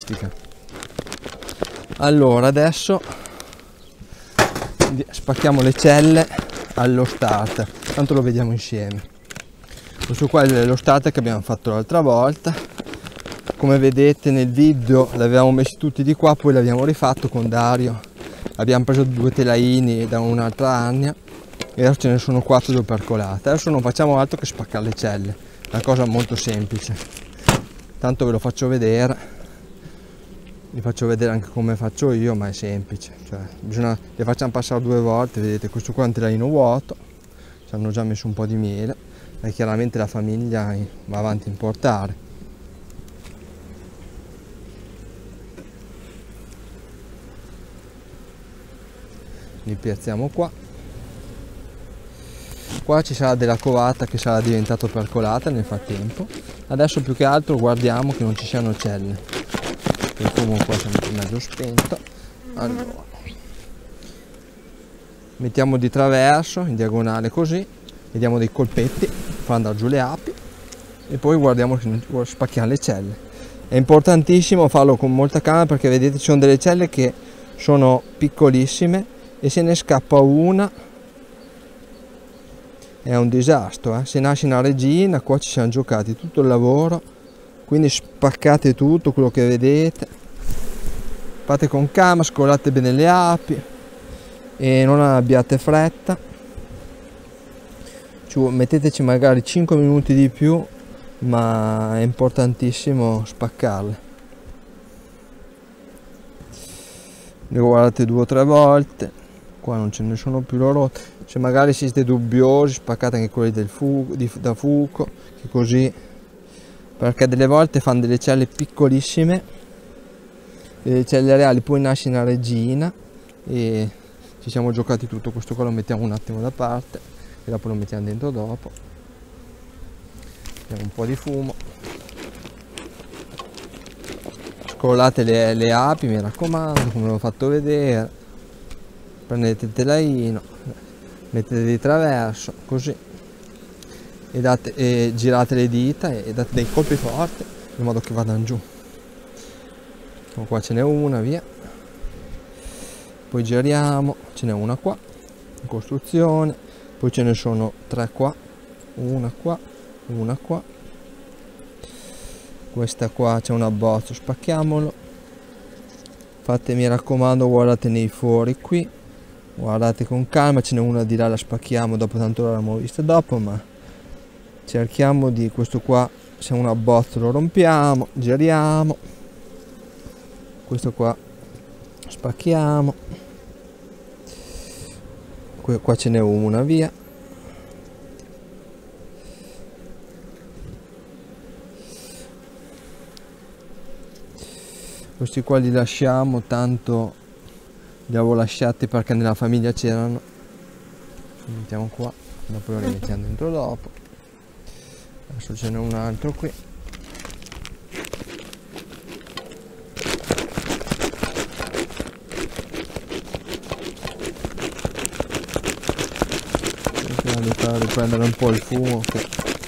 agonistica. Allora adesso spacchiamo le celle allo starter, tanto lo vediamo insieme. Questo qua è lo starter che abbiamo fatto l'altra volta. Come vedete nel video l'avevamo messi tutti di qua, poi l'abbiamo rifatto con Dario. Abbiamo preso 2 telaini da un'altra Arnia e adesso ce ne sono 4 giù percolate. Adesso non facciamo altro che spaccare le celle, una cosa molto semplice. Tanto ve lo faccio vedere, vi faccio vedere anche come faccio io, ma è semplice, cioè le facciamo passare 2 volte. Vedete, questo qua è un telaino vuoto, ci hanno già messo un po' di miele e chiaramente la famiglia va avanti a importare. Li piazziamo qua. Qua ci sarà della covata che sarà diventato percolata nel frattempo. Adesso più che altro guardiamo che non ci siano celle. Il fumo qua è mezzo spento. Allora, mettiamo di traverso in diagonale così, vediamo dei colpetti, fa andare giù le api e poi guardiamo che non spacchiamo le celle. È importantissimo farlo con molta calma perché vedete ci sono delle celle che sono piccolissime e se ne scappa una è un disastro, se nasce una regina. Qua ci siamo giocati tutto il lavoro, quindi spaccate tutto quello che vedete, fate con calma, scolate bene le api e non abbiate fretta. Metteteci magari 5 minuti di più, ma è importantissimo spaccarle. Le guardate 2 o 3 volte. Qua non ce ne sono più loro. Se magari siete dubbiosi, spaccate anche quelli da fuoco, che così, perché delle volte fanno delle celle piccolissime, delle celle reali, poi nasce una regina e ci siamo giocati tutto. Questo qua lo mettiamo un attimo da parte e dopo lo mettiamo dentro dopo. Mettiamo un po' di fumo, scollate le api, mi raccomando, come l'ho fatto vedere. Prendete il telaino, mettete di traverso così e girate le dita e date dei colpi forti in modo che vadano giù. Qua ce n'è una, via, poi giriamo, ce n'è una qua in costruzione, poi ce ne sono 3 qua, una qua, una qua, questa qua c'è un abbozzo, spacchiamolo. Fate, mi raccomando, guardate nei fori qui, guardate con calma, ce n'è una di là, la spacchiamo dopo, tanto l'abbiamo vista dopo, ma cerchiamo di, questo qua se è un abbozzo lo rompiamo, giriamo, questo qua spacchiamo, qua ce n'è una, via, questi qua li lasciamo, tanto li avevo lasciati perché nella famiglia c'erano. Li mettiamo qua, dopo lo rimettiamo dentro dopo. Adesso ce n'è un altro qui. Cerchiamo di far riprendere un po' il fumo che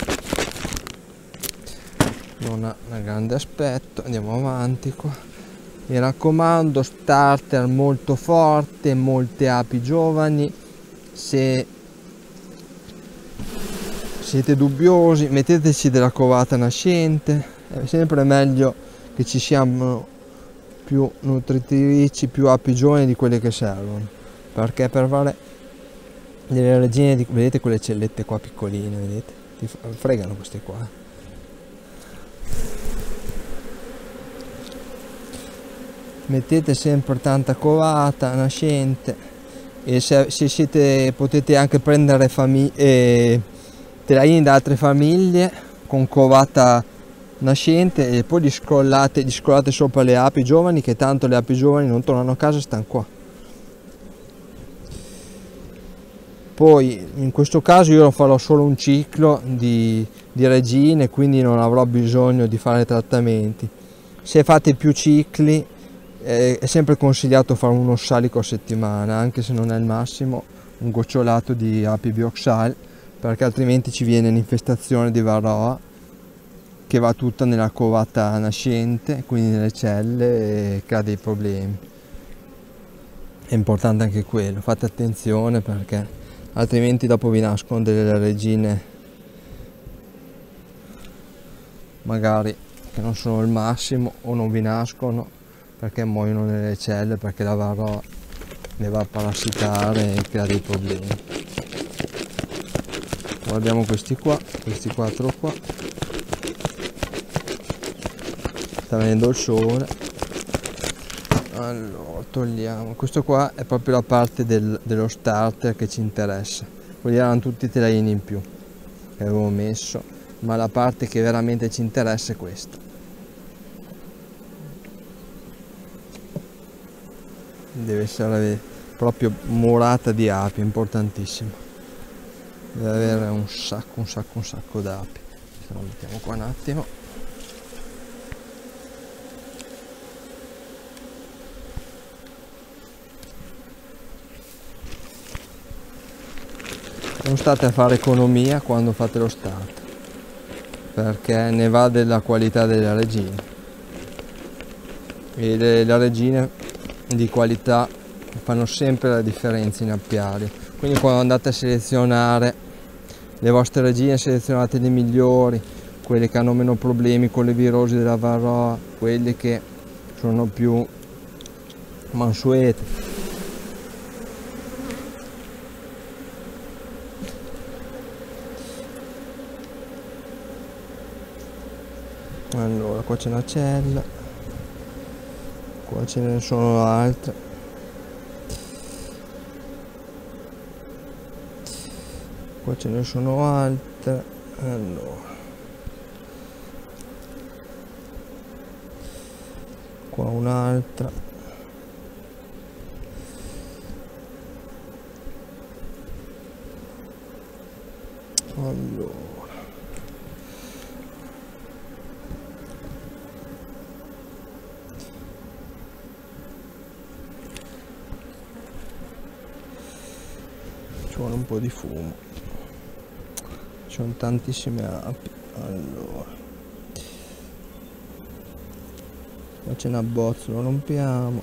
non ha un grande aspetto. Andiamo avanti qua. Mi raccomando, starter molto forte, molte api giovani. Se siete dubbiosi, metteteci della covata nascente. È sempre meglio che ci siano più nutritrici, più api giovani di quelle che servono, perché per fare delle regine vedete quelle cellette qua piccoline, vedete? Ti fregano queste qua. Mettete sempre tanta covata nascente e se siete, potete anche prendere telaini da altre famiglie con covata nascente e poi gli scollate sopra le api giovani, che tanto le api giovani non tornano a casa e stanno qua. Poi in questo caso io farò solo un ciclo di regine, quindi non avrò bisogno di fare trattamenti. Se fate più cicli è sempre consigliato fare uno salico a settimana, anche se non è il massimo, un gocciolato di api bioxal, perché altrimenti ci viene l'infestazione di varroa che va tutta nella covata nascente, quindi nelle celle, e crea dei problemi. È importante anche quello, fate attenzione perché altrimenti dopo vi nascono delle regine magari che non sono il massimo, o non vi nascono perché muoiono nelle celle perché la varroa le va a parassitare e crea dei problemi. Guardiamo questi qua, questi 4 qua, sta venendo il sole. Allora togliamo, questo qua è proprio la parte dello starter che ci interessa, quelli erano tutti i telaini in più che avevo messo, ma la parte che veramente ci interessa è questa. Deve essere proprio murata di api, importantissimo, deve avere un sacco d'api. Se lo mettiamo qua un attimo. Non state a fare economia quando fate lo start, perché ne va della qualità delle regine, e le regine di qualità fanno sempre la differenza in appiario. Quindi quando andate a selezionare le vostre regine, selezionate le migliori, quelle che hanno meno problemi con le virosi della varroa, quelle che sono più mansuete. Allora, qua c'è una cella, qua ce ne sono altre, qua ce ne sono altre. Allora, qua un'altra, allora ci vuole un po' di fumo, ci sono tantissime api. Allora, qua c'è una bozza, lo rompiamo.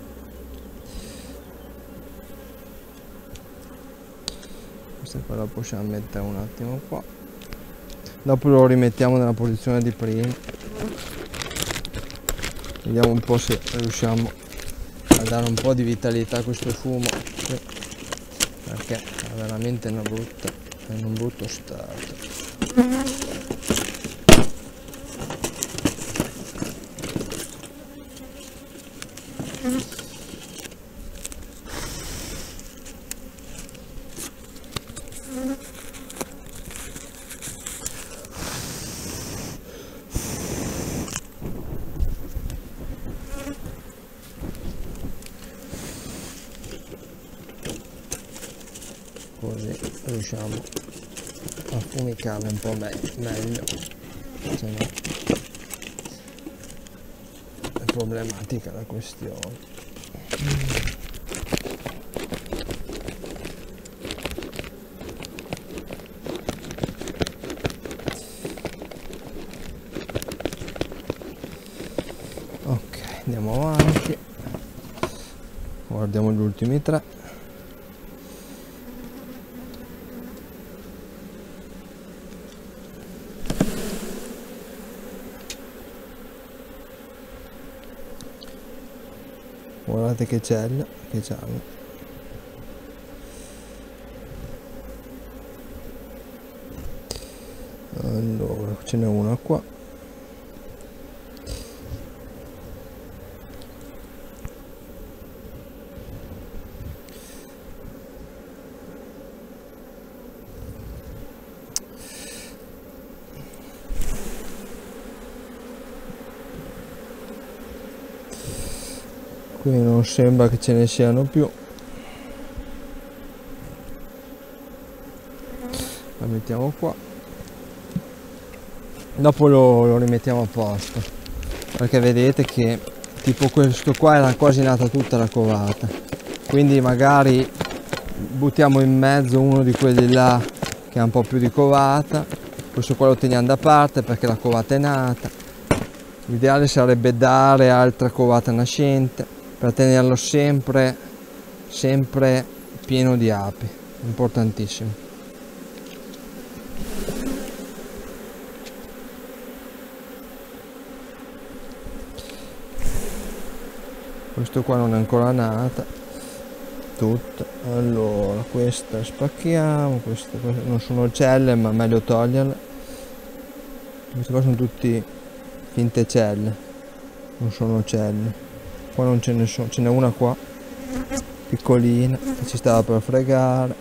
Questa qua la possiamo mettere un attimo qua, dopo lo rimettiamo nella posizione di prima. Vediamo un po' se riusciamo a dare un po' di vitalità a questo fumo, perché è veramente in un brutto stato. Così riusciamo a fumicarle un po' meglio, se no è problematica la questione. Ok, andiamo avanti, guardiamo gli ultimi 3. Guardate che cella che c'hanno. Allora, ce n'è una qua. Qui non sembra che ce ne siano più. La mettiamo qua, dopo lo rimettiamo a posto, perché vedete che tipo questo qua era quasi nata tutta la covata, quindi magari buttiamo in mezzo uno di quelli là che ha un po' più di covata questo qua lo teniamo da parte perché la covata è nata. L'ideale sarebbe dare altra covata nascente per tenerlo sempre pieno di api, importantissimo. Questo qua non è ancora nata tutta. Allora questa spacchiamo, queste non sono celle ma meglio toglierle. Queste qua sono tutti finte celle, non sono celle. Qua non ce ne sono, ce n'è una qua piccolina che ci stava per fregare.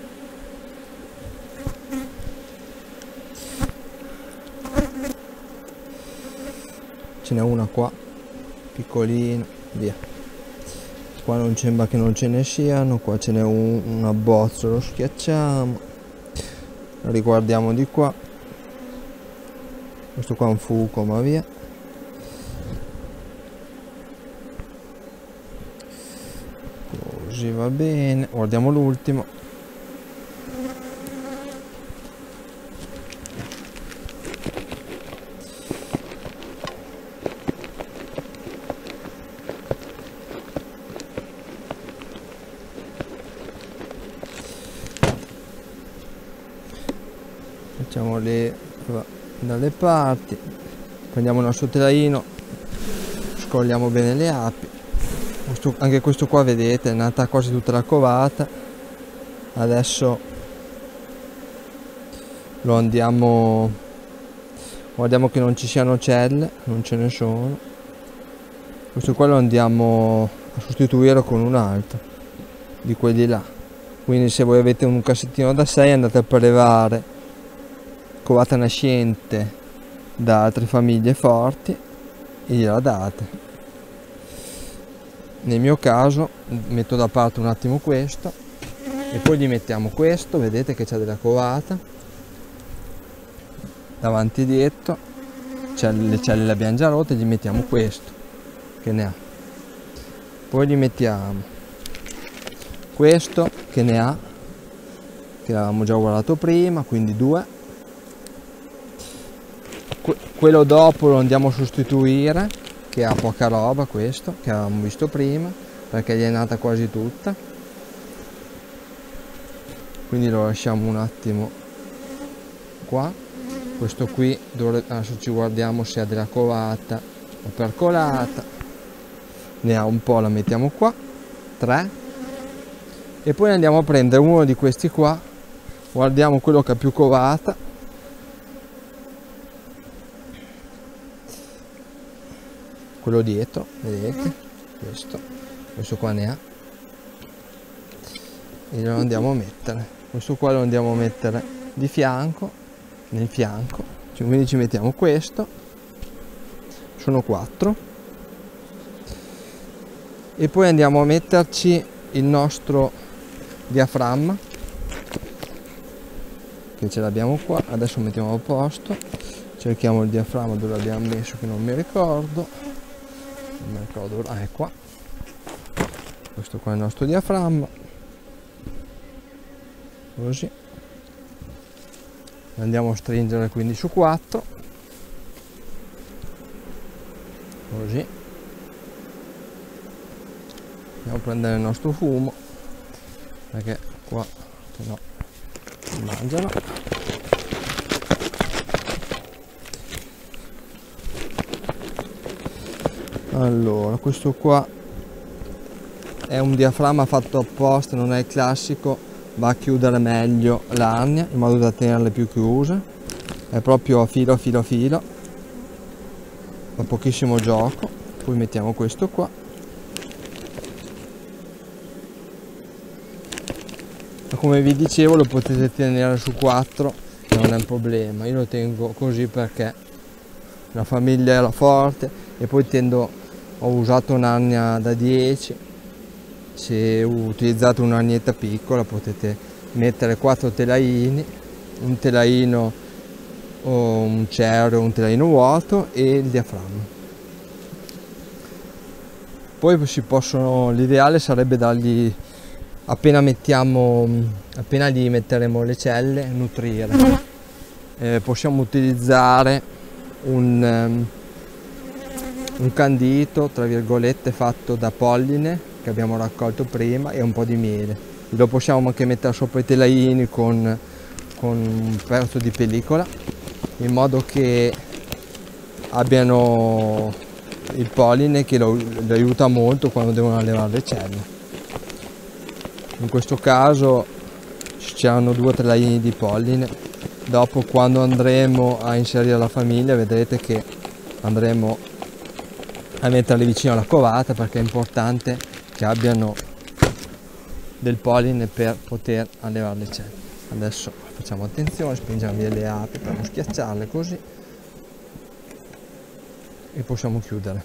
Ce n'è una qua piccolina, via. Qua non sembra che non ce ne siano, qua ce n'è un abbozzo, lo schiacciamo, riguardiamo di qua, questo qua è un fuco ma via. Così va bene, guardiamo l'ultimo. Facciamo le dalle parti, prendiamo il nostro telaino, scogliamo bene le api. Anche questo qua vedete è nata quasi tutta la covata. Adesso lo andiamo, guardiamo che non ci siano celle, non ce ne sono. Questo qua lo andiamo a sostituire con un altro di quelli là, quindi se voi avete un cassettino da 6 andate a prelevare covata nascente da altre famiglie forti e gliela date. Nel mio caso metto da parte un attimo questo e poi gli mettiamo questo, vedete che c'è della covata davanti e dietro, le celle le abbiamo già rotte, gli mettiamo questo che ne ha, poi gli mettiamo questo che ne ha, che avevamo già guardato prima, quindi 2. Quello dopo lo andiamo a sostituire, che ha poca roba, questo che avevamo visto prima perché gli è nata quasi tutta, quindi lo lasciamo un attimo qua. Questo qui adesso ci guardiamo se ha della covata o percolata, ne ha un po', la mettiamo qua, 3, e poi andiamo a prendere uno di questi qua, guardiamo quello che ha più covata, quello dietro, vedete, questo qua ne ha, e lo andiamo a mettere. Questo qua lo andiamo a mettere di fianco, nel fianco, quindi ci mettiamo questo, sono 4, e poi andiamo a metterci il nostro diaframma che ce l'abbiamo qua. Adesso mettiamo a posto, cerchiamo il diaframma dove l'abbiamo messo che non mi ricordo. È qua, questo qua è il nostro diaframma, così andiamo a stringere quindi su 4, così andiamo a prendere il nostro fumo perché qua se no mangiano. Allora, questo qua è un diaframma fatto apposta, non è il classico, va a chiudere meglio l'arnia in modo da tenerle più chiuse, è proprio a filo, fa pochissimo gioco. Poi mettiamo questo qua, ma come vi dicevo lo potete tenere su 4, non è un problema. Io lo tengo così perché la famiglia era forte e poi ho usato un'arnia da 10. Se utilizzate un'arnietta piccola potete mettere 4 telaini, un telaino o un cerro, un telaino vuoto e il diaframma. Poi l'ideale sarebbe dargli, appena gli metteremo le celle, nutrire. possiamo utilizzare un candito tra virgolette fatto da polline che abbiamo raccolto prima e un po' di miele. Lo possiamo anche mettere sopra i telaini con un pezzo di pellicola, in modo che abbiano il polline che lo aiuta molto quando devono allevare le celle. In questo caso c'erano 2 telaini di polline. Dopo, quando andremo a inserire la famiglia, vedrete che andremo a metterli vicino alla covata, perché è importante che abbiano del polline per poter allevare le celle. Adesso facciamo attenzione, spingiamo via le api per non schiacciarle, così, e possiamo chiudere.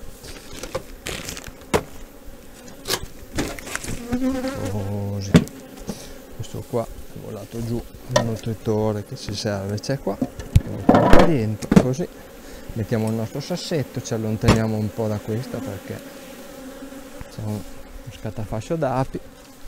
Così. Questo qua è volato giù, il nutritore che ci serve c'è qua, lo mettiamo qua dentro, così. Mettiamo il nostro sassetto, ci allontaniamo un po' da questa perché c'è uno scatafascio d'api.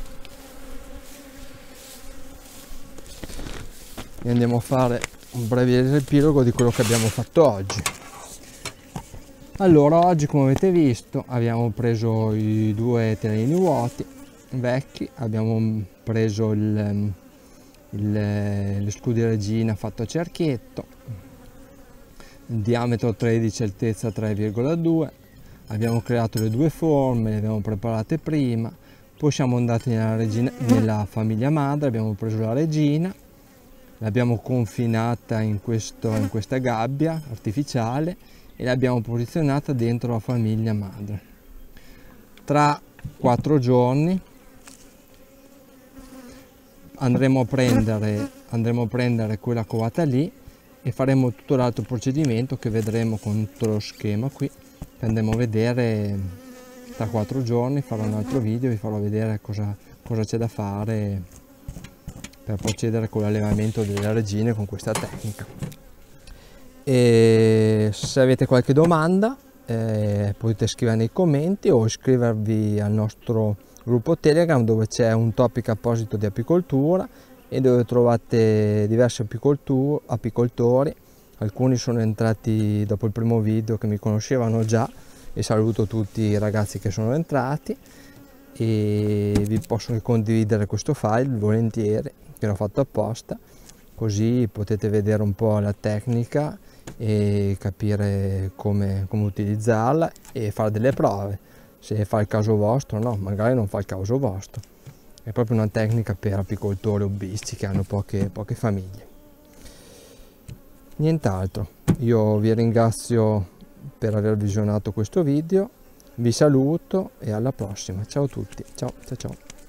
E andiamo a fare un breve riepilogo di quello che abbiamo fatto oggi. Allora, oggi, come avete visto, abbiamo preso i 2 telaini vuoti vecchi, abbiamo preso lo scudo di regina fatto a cerchietto, diametro 13, altezza 3,2. Abbiamo creato le 2 forme, le abbiamo preparate prima, poi siamo andati nella famiglia madre, abbiamo preso la regina, l'abbiamo confinata in questa gabbia artificiale e l'abbiamo posizionata dentro la famiglia madre. Tra 4 giorni andremo a prendere quella covata lì e faremo tutto l'altro procedimento che vedremo con tutto lo schema qui, che andremo a vedere tra 4 giorni. Farò un altro video e vi farò vedere cosa c'è da fare per procedere con l'allevamento delle regine con questa tecnica. E se avete qualche domanda potete scrivere nei commenti o iscrivervi al nostro gruppo Telegram, dove c'è un topic apposito di apicoltura e dove trovate diversi apicoltori. Alcuni sono entrati dopo il primo video che mi conoscevano già, e saluto tutti i ragazzi che sono entrati, e vi posso condividere questo file volentieri, che l'ho fatto apposta, così potete vedere un po' la tecnica e capire come utilizzarla e fare delle prove, se fa il caso vostro. No, magari non fa il caso vostro, è proprio una tecnica per apicoltori hobbisti che hanno poche famiglie. Nient'altro, io vi ringrazio per aver visionato questo video, vi saluto e alla prossima. Ciao a tutti, ciao ciao ciao.